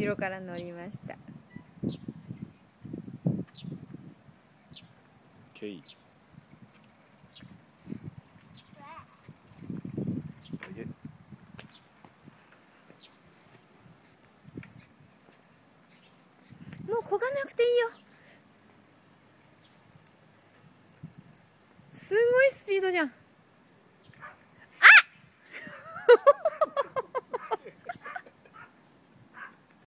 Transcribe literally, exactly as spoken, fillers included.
後ろから乗りました。 Okay. Okay. もう漕がなくていいよ。すごいスピードじゃん。